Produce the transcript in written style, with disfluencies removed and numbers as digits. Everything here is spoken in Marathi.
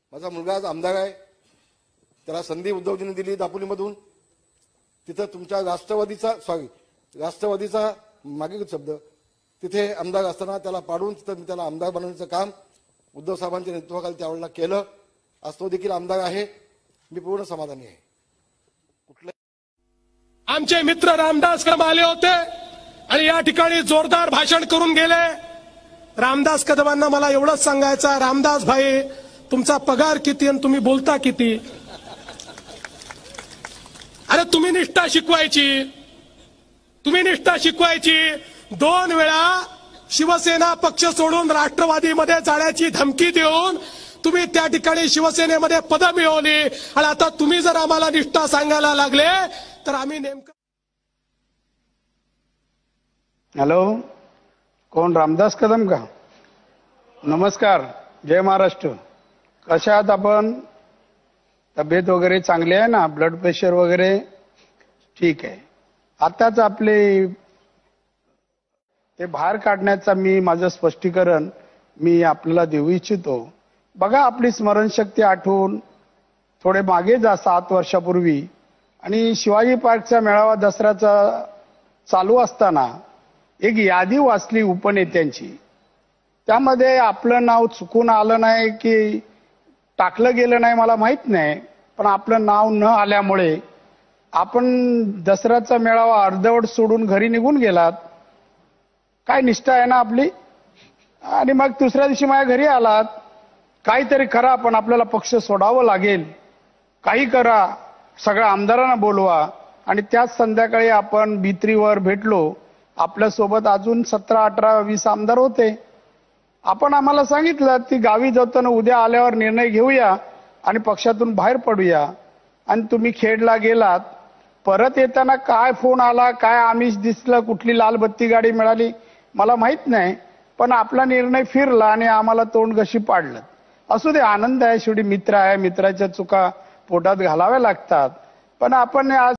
माझा मुलगा आज आमदार आहे, त्याला संधी उद्धवजींनी दिली दापोलीमधून. तिथं तुमच्या राष्ट्रवादीचा मागे शब्द तिथे आमदार असताना त्याला पाडून तिथं त्याला आमदार बनवण्याचं काम उद्धव साहेबांच्या नेतृत्वाखाली त्यावेळेला केलं. आज तो देखील आमदार आहे. मी पूर्ण समाधानी आहे. आमचे मित्र रामदास कदम आले होते आणि या ठिकाणी जोरदार भाषण करून गेले. रामदास कदमांना मला एवढंच सांगायचं, रामदास भाई तुमचा पगार किती आणि तुम्ही बोलता किती? अरे तुम्ही निष्ठा शिकवायची. 2 वेळा शिवसेना पक्ष सोडून राष्ट्रवादीमध्ये जाण्याची धमकी देऊन तुम्ही त्या ठिकाणी शिवसेनेमध्ये पद मिळवली आणि आता तुम्ही जर आम्हाला निष्ठा सांगायला लागले तर आम्ही नेमकं. हॅलो, कोण? रामदास कदम का? नमस्कार, जय महाराष्ट्र. कशा आहात आपण? तब्येत वगैरे चांगली आहे ना? ब्लड प्रेशर वगैरे ठीक आहे? आताच आपले ते बाहेर काढण्याचा माझं स्पष्टीकरण मी आपल्याला देऊ इच्छितो. बघा, आपली स्मरणशक्ती आठवून थोडे मागे जा. 7 वर्षापूर्वी आणि शिवाजी पार्कचा मेळावा दसऱ्याचा चालू असताना एक यादी वाचली उपनेत्यांची. त्यामध्ये आपलं नाव चुकून आलं नाही की टाकलं गेलं नाही मला माहित नाही, पण आपलं नाव न आल्यामुळे आपण दसऱ्याचा मेळावा अर्धवट सोडून घरी निघून गेलात. काय निष्ठा आहे ना आपली? आणि मग दुसऱ्या दिवशी माझ्या घरी आलात. काहीतरी करा, पण आपल्याला पक्ष सोडावं लागेल. काही करा, सगळ्या आमदारांना बोलवा. आणि त्याच संध्याकाळी आपण B3वर भेटलो. आपल्यासोबत अजून 17, 18, 20 आमदार होते. आपण आम्हाला सांगितलं की गावी जाताना उद्या आल्यावर निर्णय घेऊया आणि पक्षातून बाहेर पडूया. आणि तुम्ही खेडला गेलात. परत येताना काय फोन आला, काय आमिष दिसलं, कुठली लाल बत्ती गाडी मिळाली मला माहित नाही, पण आपला निर्णय फिरला आणि आम्हाला तोंडघशी पाडलं. असू दे, आनंद आहे. शेवटी मित्र आहे, मित्राच्या चुका पोटात घालाव्या लागतात. पण आपण आज